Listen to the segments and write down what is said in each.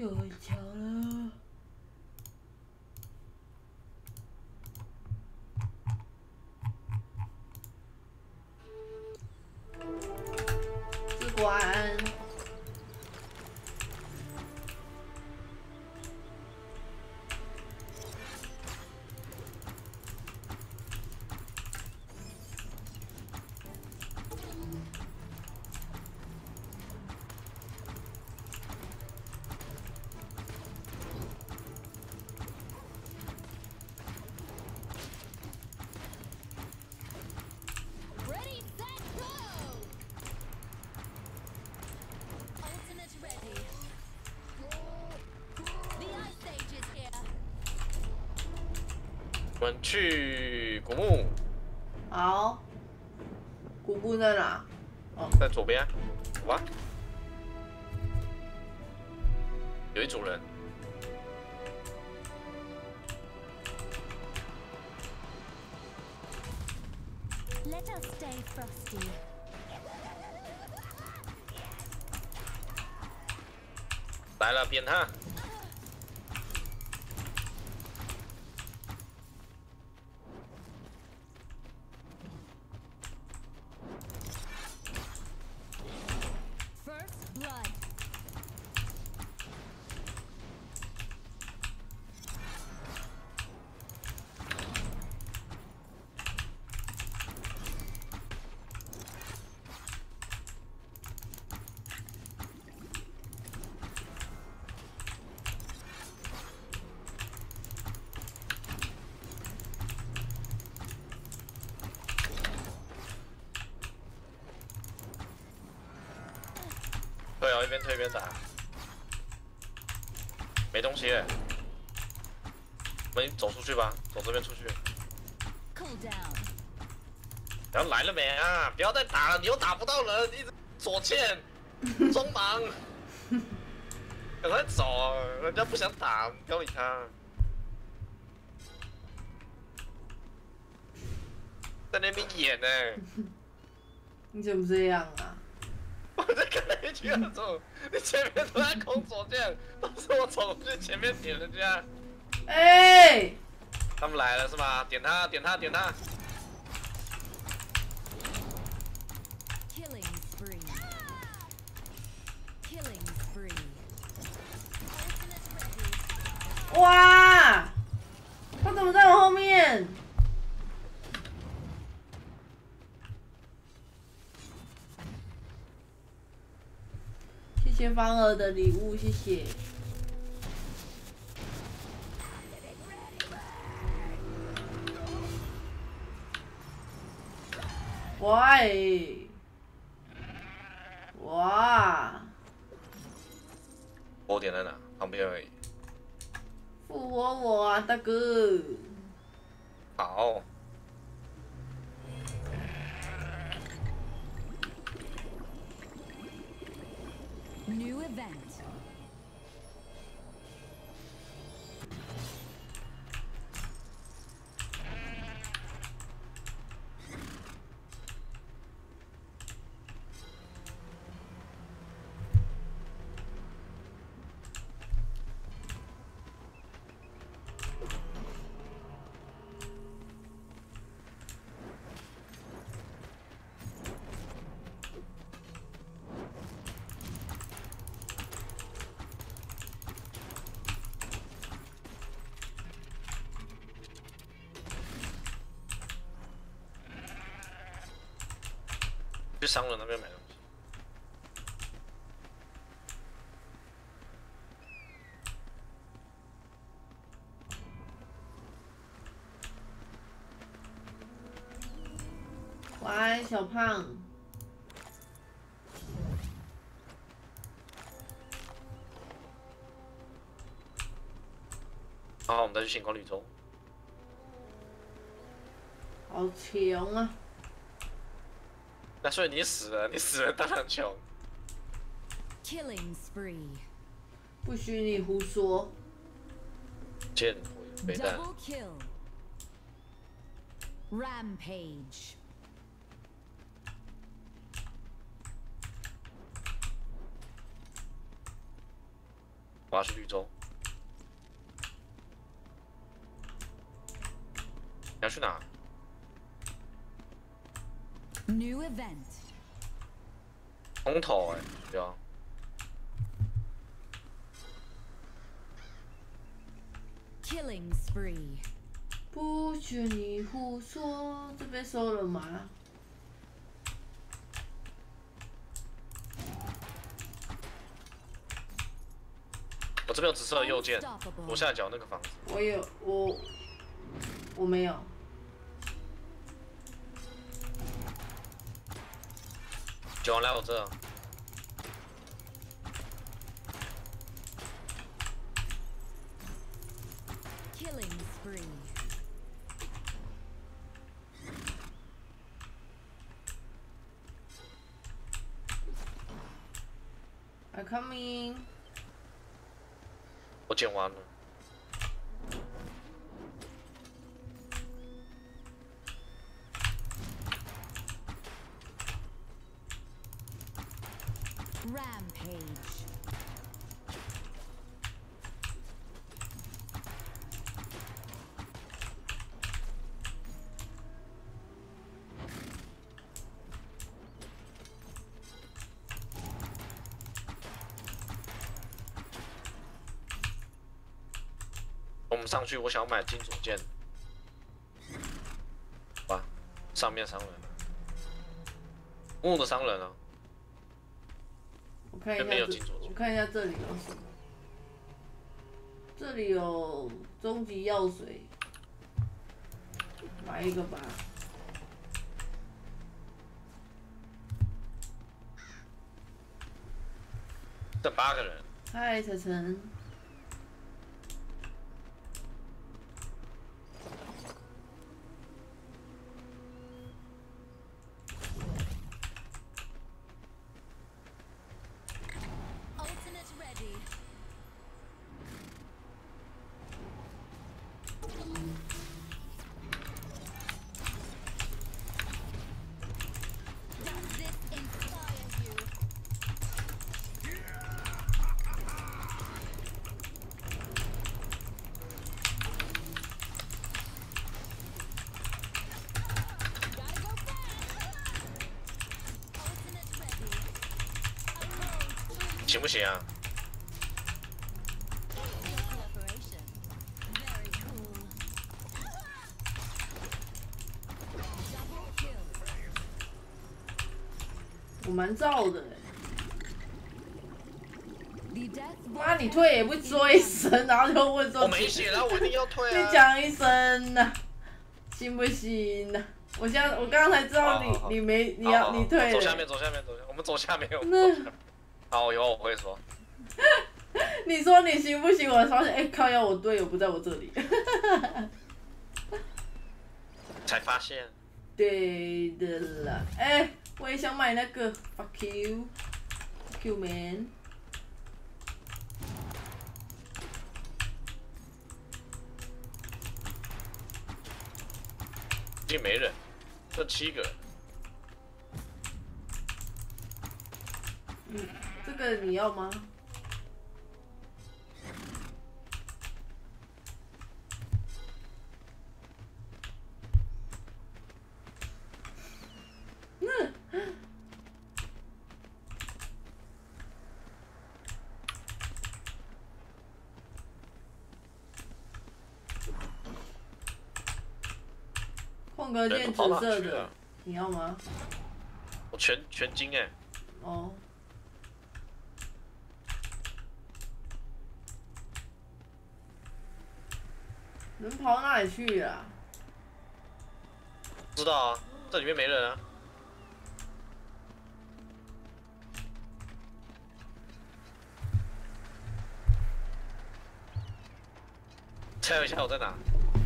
又很强了。机关。 我们去古墓。 好，古墓在哪？哦， 在左边。哇，有一组人。 Let us stay frosty. 来了，扁他！ First blood. 对哦，一边推一边打，没东西耶。我们走出去吧，走这边出去。 Cool down. 然后来了没啊？不要再打了，你又打不到人，一直左欠，中忙。赶快走，人家不想打，不要理他。在那边演呢。 你怎么这样啊？ 我在跟人一起走，你前面都在空左键，都是我走过去前面点人家。 哎， 他们来了是吧？点他，点他，点他。 Killing spree. Killing spree. 哇！他怎么在我后面？谢谢芳儿的礼物，谢谢。喂！哇！ 我点在哪？旁边而已。 复活我啊，大哥！ 好。 New event. 去商人那边买东西。 晚安，小胖。 好，我们再去星光绿洲。 好穷啊！ 那所以你死了，你死了当然穷。 Killing spree. 不许你胡说。 见鬼！ Double kill. Rampage. 我要去绿洲。你要去哪？ New event. 空投对啊。 Killing spree. 不许你胡说，这被收了吗？ 我这边有紫色的右键，左下角那个房子。 我没有。 九王来我这。 Killing spree. I'm coming。 我剪完了。 Rampage. 我们上去，我想买金属剑。哇，上面伤人了，木的伤人了。 我看一下没有金属剑。 我看一下这里有什么。这里有终极药水，买一个吧。 这8个人。 嗨，晨晨。 行不行啊？ 我蛮燥的妈，你退也不说一声，然后就问说。 我没血了，我一定要退啊！ 你讲一声呐，行不行呐？我刚才知道你没你退了。 走下面，我们走下面。好，以后我会说。 你说你行不行？我发现，靠腰，我队友不在我这里。 才发现。 对的啦，我也想买那个 ，fuck you，fuck you man。 已经没人，这7个。 这个你要吗？空格键紫色的，你要吗？ 我全金哦。人跑哪里去了？ 不知道啊，这里面没人啊。猜一下我在哪？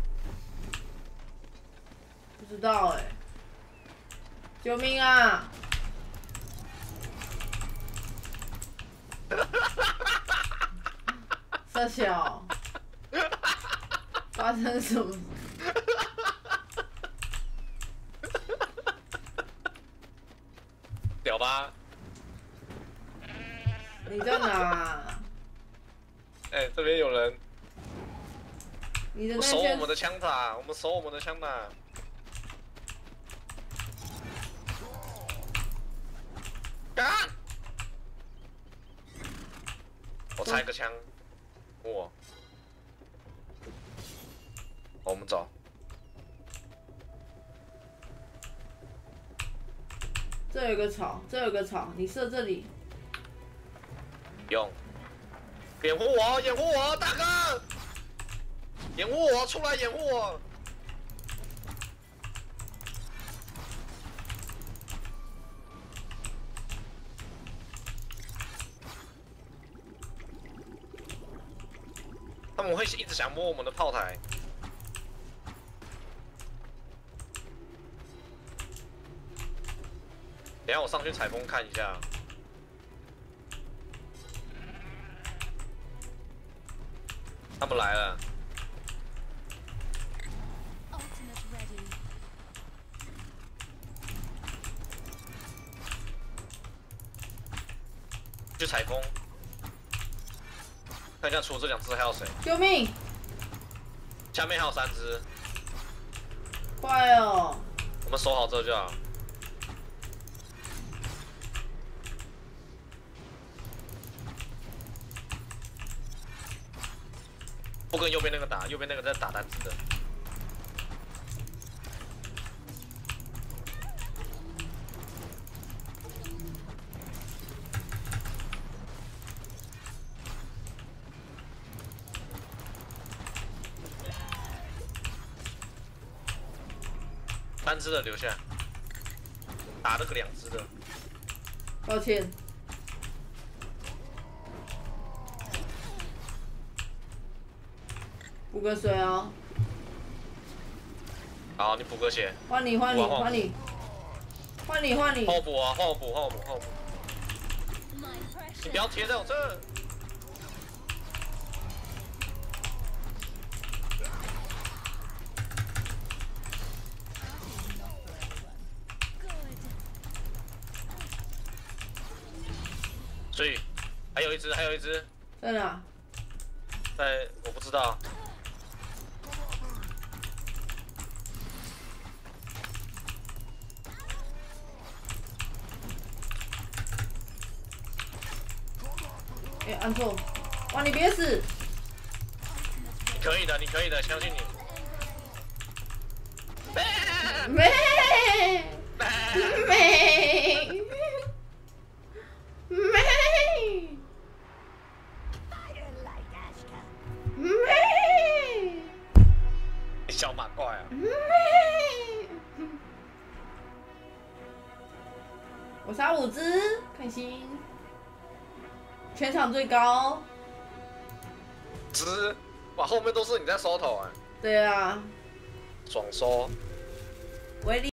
不知道救命啊！傻小，发生什么？ 屌吧？ 你在哪？ 哎，这边有人。 你的那守我些们的枪塔，我们守我们的枪塔。干！我拆个枪，我。我们走。 这有个草，这有个草，你射这里。 用。掩护我，掩护我，大哥！掩护我，出来掩护我！他们会一直想摸我们的炮台。等一下我上去采风看一下。他们来了。 Ultimate ready. 去采风，看一下除了这2只还有谁？ 救命！ 下面还有3只， 快哦！ 我们守好这就好。不跟右边那个打，右边那个在打单只的。3只的留下，打那个2只的。 抱歉。补个水哦。 好，你补个血。 换你，换你， 换我换你，换你，换你。 换我补啊！换我补，换我补，换我补。你不要贴在我这。所以还有一只，还有一只。 在哪？ 在我不知道。 哎，按错！哇，你别死！ 你可以的，你可以的，相信你。 没你小马怪啊！ 我杀5只，开心。全场最高。 哇，后面都是你在收头啊！ 对啊。 爽收。 威力。